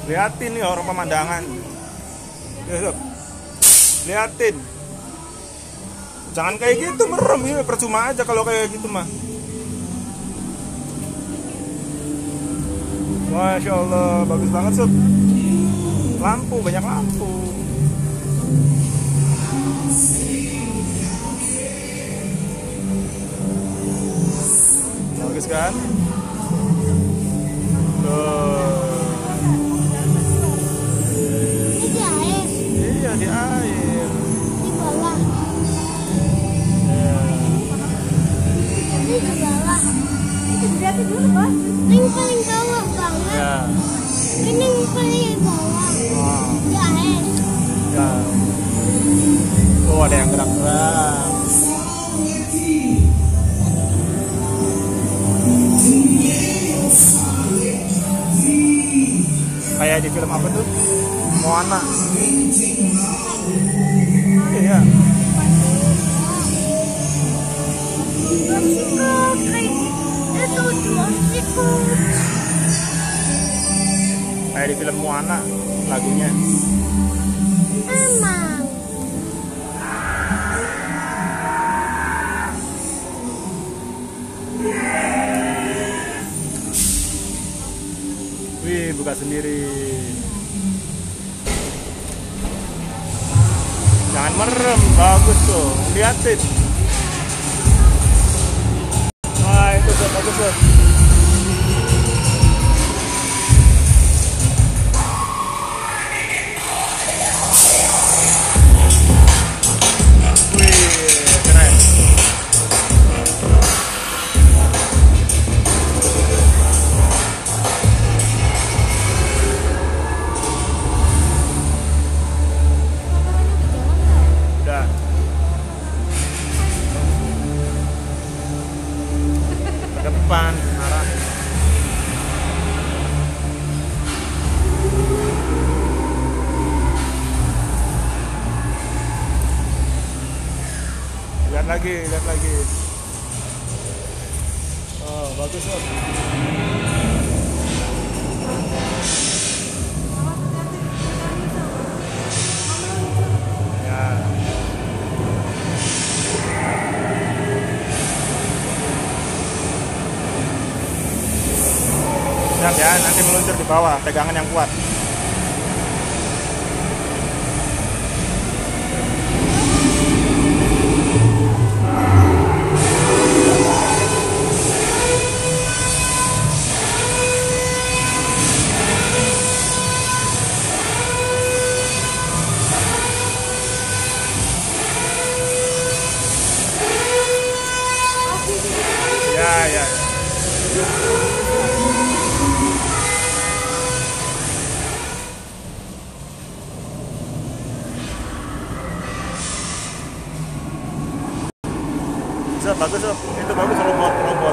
Liatin nih orang pemandangan. Ya, liatin. Jangan kayak gitu merem ya, percuma aja kalau kayak gitu mah. Masya Allah, bagus banget Sob. Lampu, banyak lampu. Bagus kan? Tuh. Iya, di air. Di bawah. Ya. Ini di bawah. Itu berarti dulu, Bos. Ini paling bawah banget. Ya. Ini paling bawah. Oh. Di air. Ya. Oh, ada yang gerak-gerak. Kayak di film apa tuh? Moana. Iya. Kayak di film Moana lagunya. Emang. Wih, buka sendiri. Jangan merem, bagus tuh. Liatin. Wah, itu tuh bagus tuh. Wih, keren. Udah. Ke depan, arah. Lihat lagi, lihat lagi. Oh, bagus Sob. Ya. Siap ya, nanti meluncur di bawah, pegangan yang kuat. Ya, ya, ya. Bisa, bagus Sob. Itu bagus robot.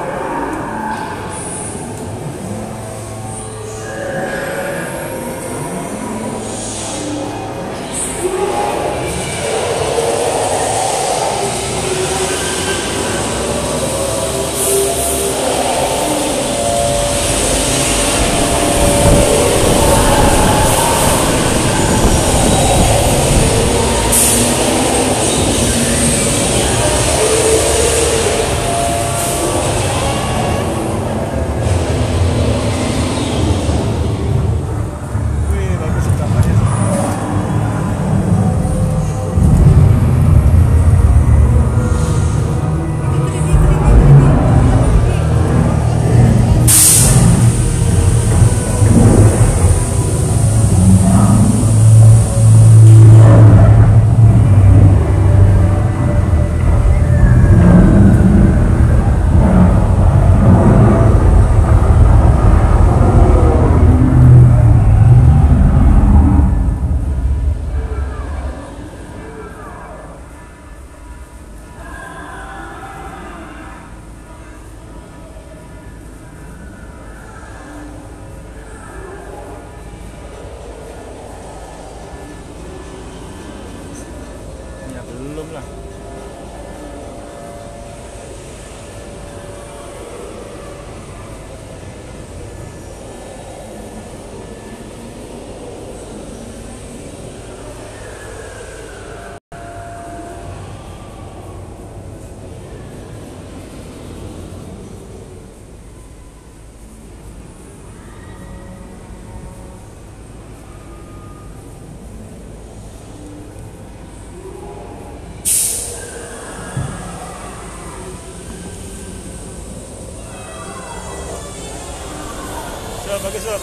bagus sob.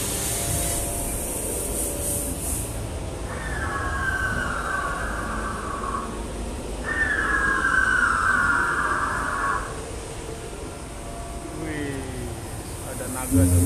Wih, ada naga sob.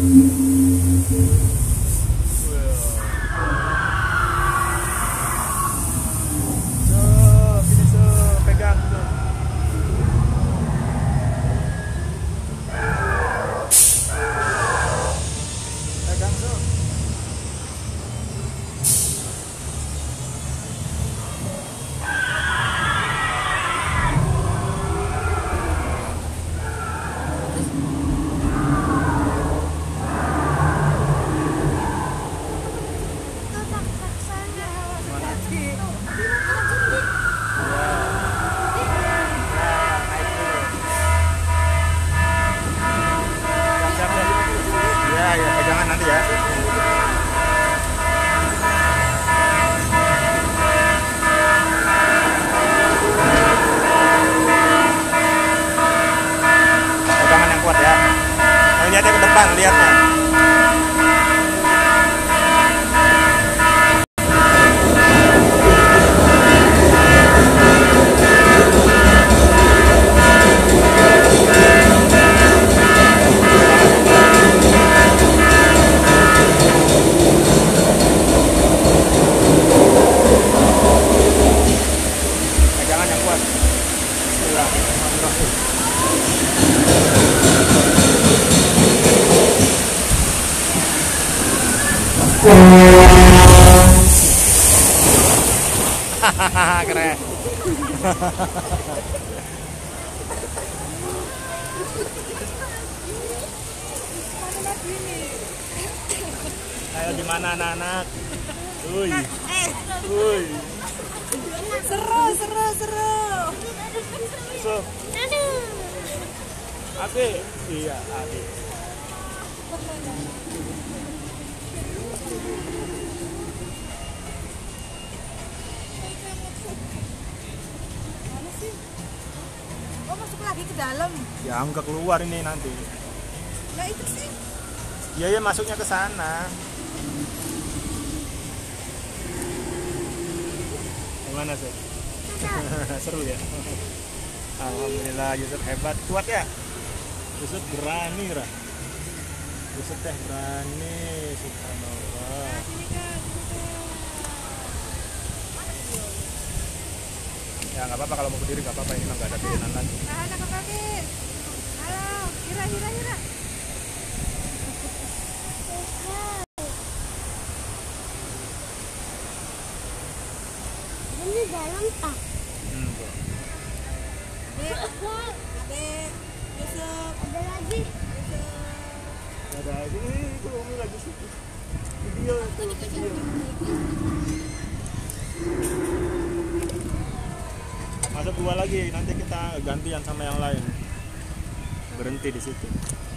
Ya, pegangan nanti ya. Pegangan yang kuat ya. Lihatnya ke depan, lihatnya. Hahaha, keren. Ayo gimana anak-anak? Uy. Uy. Seru. So. Ade. Iya, Ade. Oh, masuk lagi ke dalam. Ya enggak keluar ini nanti. Nah, itu sih. Iya, masuknya ke sana. Gimana sih? Seru ya. Alhamdulillah Yusuf hebat, kuat ya. Yusuf berani lah. Yusuf teh berani, subhanallah. Ya nggak apa-apa kalau mau berdiri nggak apa-apa, ini mah nggak ada pilihan lagi. Tahan aku kaki. Halo, Hira. Ini dalam tak? Adek, Yusuf. Ada lagi. Ada lagi, itu Umi lagi sih. Video itu. Masuk 2 lagi, nanti kita gantian sama yang lain. Berhenti di situ.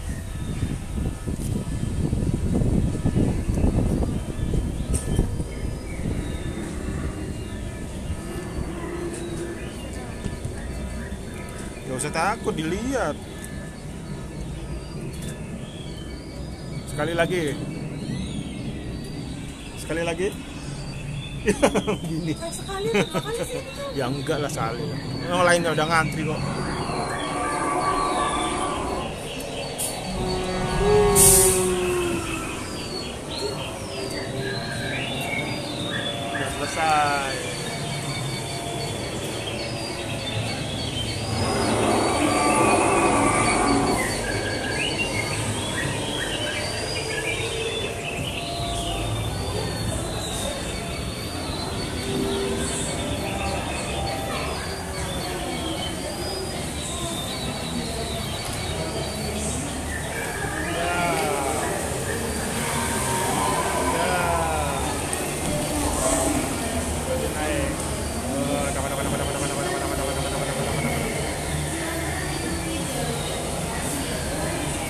Gak usah takut, dilihat. Sekali lagi. Gini. Sekali sih. Ya enggak lah sekali. Yang lainnya udah ngantri kok. Udah selesai.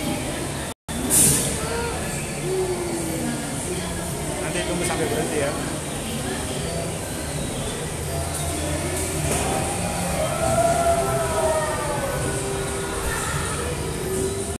Nanti tunggu sampai berhenti ya.